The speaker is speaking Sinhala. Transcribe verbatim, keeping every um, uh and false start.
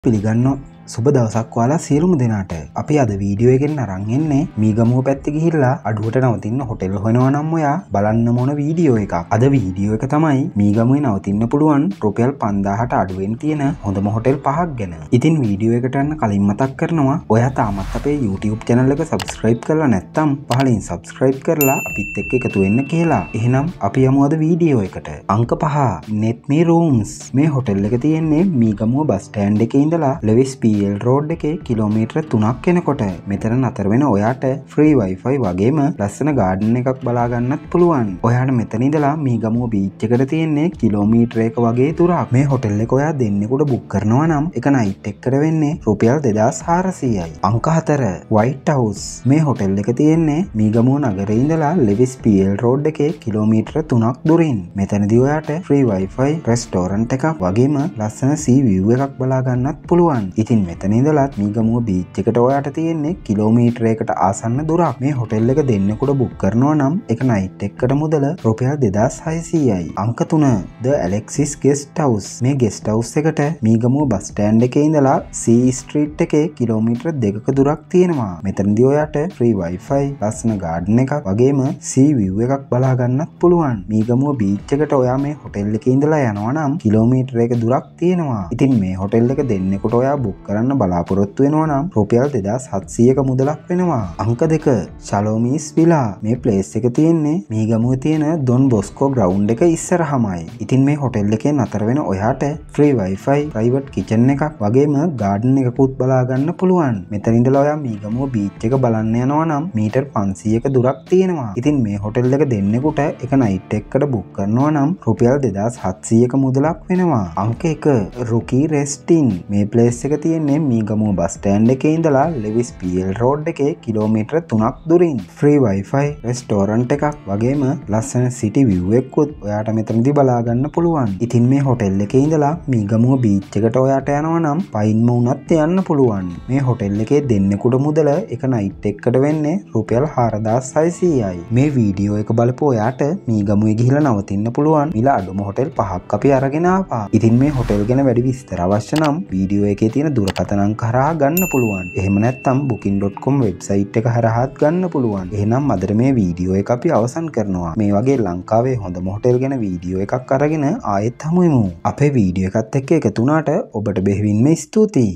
පිළිගන්නවා සුබ දවසක් ඔයාලා සියලුම දෙනාට. අපි අද වීඩියෝ එකෙන් අරන් එන්නේ මීගමුව පැත්තේ ගිහිල්ලා අඩුවට නවතින්න හොටෙල් හොයනවා නම් ඔයා බලන්න මොන වීඩියෝ එකක්. අද වීඩියෝ එක තමයි මීගමුවේ නවතින්න පුළුවන් රුපියල් පන්දාහට අඩුවෙන් තියෙන හොඳම හොටෙල් පහක් ගැන. ඉතින් වීඩියෝ එකට යන්න කලින් මතක් කරනවා ඔයා තාමත් අපේ YouTube channel එක subscribe කරලා නැත්නම් පහලින් subscribe කරලා අපිත් එක්ක එකතු වෙන්න කියලා. එහෙනම් අපි යමු අද වීඩියෝ එකට. අංක පහ Netme Rooms. මේ හොටෙල් එක තියෙන්නේ මීගමුව බස් ස්ටෑන්ඩ් එකේ ඉඳලා ලෙවිස් පී එල් රෝඩ් එකේ කිලෝමීටර තුනක් යනකොට. මෙතන නතර වෙන ඔයාට ෆ්‍රී වයිෆයි වගේම ලස්සන ගාඩන් එකක් බලා ගන්නත් පුළුවන්. ඔයාට මෙතන ඉඳලා මීගමුව බීච් එකට තියෙන්නේ කිලෝමීටරයක වගේ දුරක්. මේ හොටෙල් එක ඔයා දෙන්නෙකුට බුක් කරනවා නම් එක නයිට් එකකට වෙන්නේ රුපියල් දෙදාස් හාරසීයයි. අංක හතර White House. මේ හොටෙල් එක තියෙන්නේ මීගමුව නගරේ ඉඳලා ලෙවිස් පී එල් රෝඩ් එකේ කිලෝමීටර තුනක් දුරින්. මෙතනදී ඔයාට ෆ්‍රී වයිෆයි, රෙස්ටෝරන්ට් එකක් වගේම ලස්සන සී විව් එකක් බලා ගන්නත් පුළුවන්. ඉතින් මෙතන ඉඳලත් මීගමුව බීච් එකට ඔයාට තියෙන්නේ කිලෝමීටරයකට ආසන්න දුරක්. මේ හොටෙල් එක දෙන්නෙකුට බුක් කරනවා නම් එක නයිට් එකකට මුදල රුපියල් දෙදාස් හයසීයයි. අංක තුන The Alexis Guest House. මේ ගෙස්ට් හවුස් එකට මීගමුව බස් ස්ටෑන්ඩ් එකේ ඉඳලා සී ස්ට්‍රීට් එකේ කිලෝමීටර දෙකක දුරක් තියෙනවා. මෙතනදී ඔයාට ෆ්‍රී වයිෆයි, ලස්සන ගාඩන් එකක් වගේම සී විව් එකක් බලා ගන්නත් පුළුවන්. මීගමුව බීච් එකට ඔයා මේ හොටෙල් එකේ ඉඳලා යනවා නම් කිලෝමීටරයක දුරක් තියෙනවා. ඉතින් මේ හොටෙල් එක දෙන්නෙකුට ඔයා බුක් කරන්න බලාපොරොත්තු වෙනවා නම් රුපියල් දෙදාස් හත්සීයක මුදලක් වෙනවා. අංක දෙක ශලෝමීස් විලා. මේ ප්ලේස් එක තියෙන්නේ මීගමුවේ තියෙන ඩොන් බොස්කෝ ග්‍රවුන්ඩ් එක ඉස්සරහමයි. ඉතින් මේ හොටෙල් එකේ නතර වෙන ඔයාට ෆ්‍රී වයිෆයි, ප්‍රයිවට් කිචන් එකක් වගේම ගාඩන් එකකුත් බලා ගන්න පුළුවන්. මෙතන ඉඳලා ඔයා මීගමුව බීච් එක බලන්න යනවා නම් මීටර් පන්සීයක දුරක් තියෙනවා. ඉතින් මේ හොටෙල් එක දෙන්නෙකුට එක නයිට් එකකට බුක් කරනවා නම් රුපියල් දෙදාස් හත්සීයක මුදලක් වෙනවා. අංක එක රුකී රෙස්ටින්. මේ ප්ලේස් එක තියෙන්නේ මීගමුව බස් ස්ටෑන්ඩ් එකේ ඉඳලා ලෙවිස් පී එල් රෝඩ් එකේ කිලෝමීටර තුනක් දුරින්. ෆ්‍රී වයිෆයි, රෙස්ටෝරන්ට් එකක් වගේම ලස්සන සිටි විව් එකකුත් ඔයාට මෙතනදී බලා ගන්න පුළුවන්. ඉතින් මේ හොටෙල් එකේ ඉඳලා මීගමුව බීච් එකට ඔයාට යනවා නම් පයින්ම වුණත් යන්න පුළුවන්. මේ හොටෙල් එකේ දෙන්නෙකුට මුදල එක නයිට් එකකට වෙන්නේ රුපියල් හාරදාස් හයසීයයි. මේ වීඩියෝ එක බලපුව ඔයාට මීගමුවේ ගිහිල්ලා නවතින්න පුළුවන් මිල අඩුම හොටෙල් පහක් අපි අරගෙන ආවා. ඉතින් මේ හොටෙල් ගැන වැඩි විස්තර අවශ්‍ය නම් වීඩියෝ එකේ තියෙන දුරකථන අංක හරහා ගන්න පුළුවන්. එහෙම නැත්නම් booking dot com වෙබ්සයිට් එක හරහාත් ගන්න පුළුවන්. එහෙනම් අද මේ වීඩියෝ එක අපි අවසන් කරනවා. මේ වගේ ලංකාවේ හොඳම හොටෙල් ගැන වීඩියෝ එකක් අරගෙන ආයෙත් හමු වෙමු. අපේ වීඩියෝ එකත් එක්ක එකතු වුණාට ඔබට බෙහෙවින්ම ස්තුතියි.